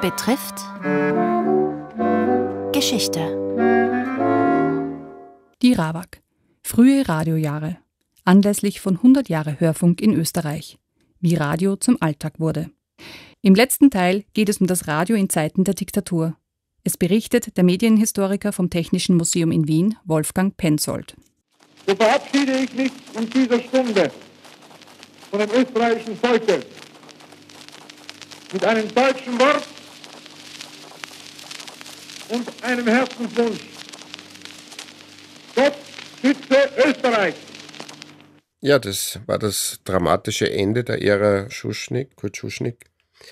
betrifft Geschichte. Die RAWAG. Frühe Radiojahre. Anlässlich von 100 Jahre Hörfunk in Österreich. Wie Radio zum Alltag wurde. Im letzten Teil geht es um das Radio in Zeiten der Diktatur. Es berichtet der Medienhistoriker vom Technischen Museum in Wien, Wolfgang Penzold. So verabschiede ich mich in dieser Stunde von dem österreichischen Volke mit einem deutschen Wort und einem Herzenswunsch. Gott schütze Österreich! Ja, das war das dramatische Ende der Ära Kurt Schuschnigg,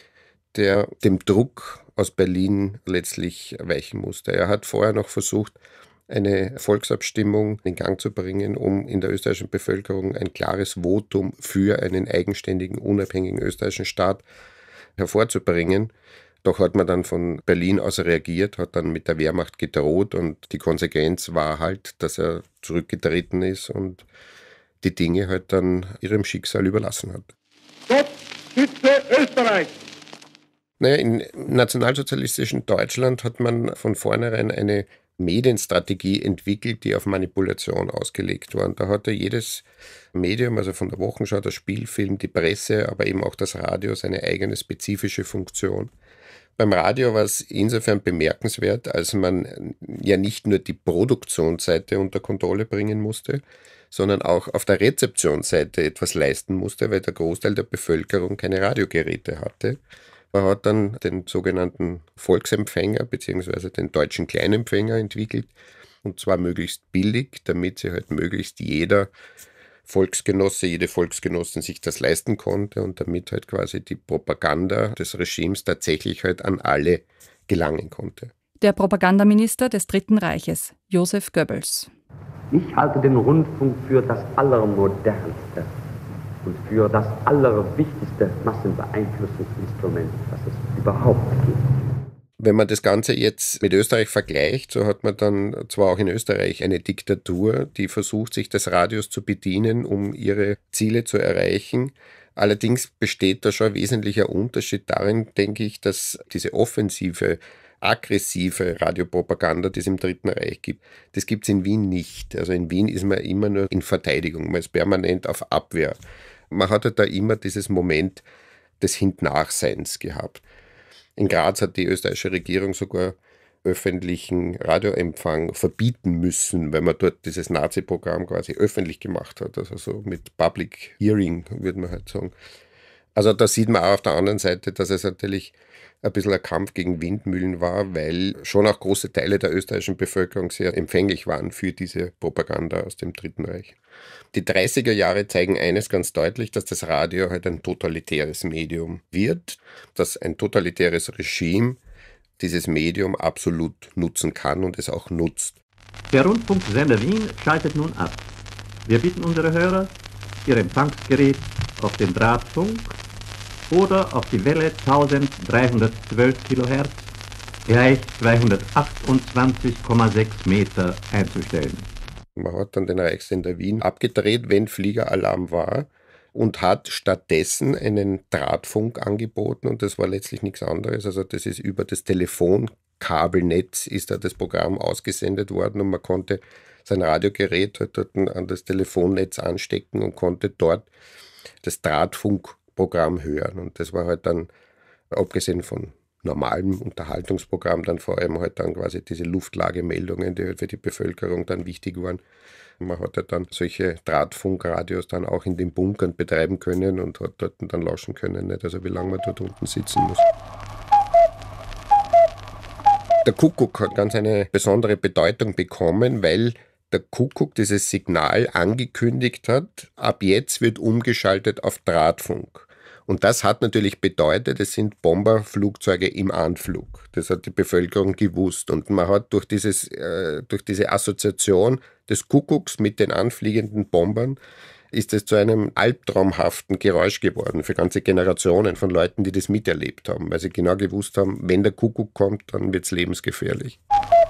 der dem Druck aus Berlin letztlich weichen musste. Er hat vorher noch versucht, eine Volksabstimmung in Gang zu bringen, um in der österreichischen Bevölkerung ein klares Votum für einen eigenständigen, unabhängigen österreichischen Staat hervorzubringen. Doch hat man dann von Berlin aus reagiert, hat dann mit der Wehrmacht gedroht und die Konsequenz war halt, dass er zurückgetreten ist und die Dinge halt dann ihrem Schicksal überlassen hat. Gott schütze Österreich! Naja, im nationalsozialistischen Deutschland hat man von vornherein eine Medienstrategie entwickelt, die auf Manipulation ausgelegt war. Und da hatte jedes Medium, also von der Wochenschau, der Spielfilm, die Presse, aber eben auch das Radio, seine eigene spezifische Funktion. Beim Radio war es insofern bemerkenswert, als man ja nicht nur die Produktionsseite unter Kontrolle bringen musste, sondern auch auf der Rezeptionsseite etwas leisten musste, weil der Großteil der Bevölkerung keine Radiogeräte hatte. Man hat dann den sogenannten Volksempfänger bzw. den deutschen Kleinempfänger entwickelt, und zwar möglichst billig, damit sich halt möglichst jeder Volksgenosse, jede Volksgenossin sich das leisten konnte und damit halt quasi die Propaganda des Regimes tatsächlich halt an alle gelangen konnte. Der Propagandaminister des Dritten Reiches, Joseph Goebbels. Ich halte den Rundfunk für das Allermodernste und für das allerwichtigste Massenbeeinflussungsinstrument, das es überhaupt gibt. Wenn man das Ganze jetzt mit Österreich vergleicht, so hat man dann zwar auch in Österreich eine Diktatur, die versucht, sich des Radios zu bedienen, um ihre Ziele zu erreichen. Allerdings besteht da schon ein wesentlicher Unterschied darin, denke ich, dass diese offensive, aggressive Radiopropaganda, die es im Dritten Reich gibt, das gibt es in Wien nicht. Also in Wien ist man immer nur in Verteidigung, man ist permanent auf Abwehr. Man hat halt da immer dieses Moment des Hintnachseins gehabt. In Graz hat die österreichische Regierung sogar öffentlichen Radioempfang verbieten müssen, weil man dort dieses Nazi-Programm quasi öffentlich gemacht hat. Also so mit Public Hearing, würde man halt sagen. Also da sieht man auch auf der anderen Seite, dass es natürlich ein bisschen ein Kampf gegen Windmühlen war, weil schon auch große Teile der österreichischen Bevölkerung sehr empfänglich waren für diese Propaganda aus dem Dritten Reich. Die 30er Jahre zeigen eines ganz deutlich, dass das Radio halt ein totalitäres Medium wird, dass ein totalitäres Regime dieses Medium absolut nutzen kann und es auch nutzt. Der Rundfunksender Wien schaltet nun ab. Wir bitten unsere Hörer, ihr Empfangsgerät auf den Drahtfunk oder auf die Welle 1312 kHz, gleich 228,6 Meter einzustellen. Man hat dann den Reichssender Wien abgedreht, wenn Fliegeralarm war, und hat stattdessen einen Drahtfunk angeboten, und das war letztlich nichts anderes. Also das ist über das Telefonkabelnetz ist da das Programm ausgesendet worden und man konnte sein Radiogerät halt dort an das Telefonnetz anstecken und konnte dort das Drahtfunkprogramm hören. Und das war halt dann, abgesehen von normalem Unterhaltungsprogramm, dann vor allem halt dann quasi diese Luftlagemeldungen, die halt für die Bevölkerung dann wichtig waren. Man hat ja dann solche Drahtfunkradios dann auch in den Bunkern betreiben können und hat dort dann lauschen können, nicht? Also wie lange man dort unten sitzen muss. Der Kuckuck hat ganz eine besondere Bedeutung bekommen, weil der Kuckuck dieses Signal angekündigt hat, ab jetzt wird umgeschaltet auf Drahtfunk. Und das hat natürlich bedeutet, es sind Bomberflugzeuge im Anflug. Das hat die Bevölkerung gewusst. Und man hat durch diese Assoziation des Kuckucks mit den anfliegenden Bombern, ist es zu einem albtraumhaften Geräusch geworden für ganze Generationen von Leuten, die das miterlebt haben, weil sie genau gewusst haben, wenn der Kuckuck kommt, dann wird es lebensgefährlich.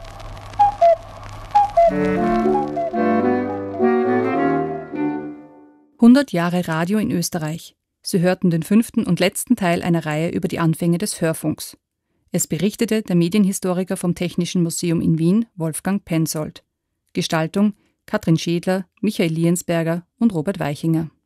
»100 Jahre Radio in Österreich«. Sie hörten den 5. und letzten Teil einer Reihe über die Anfänge des Hörfunks. Es berichtete der Medienhistoriker vom Technischen Museum in Wien, Wolfgang Pensold. Gestaltung Katrin Schädler, Michael Liensberger und Robert Weichinger.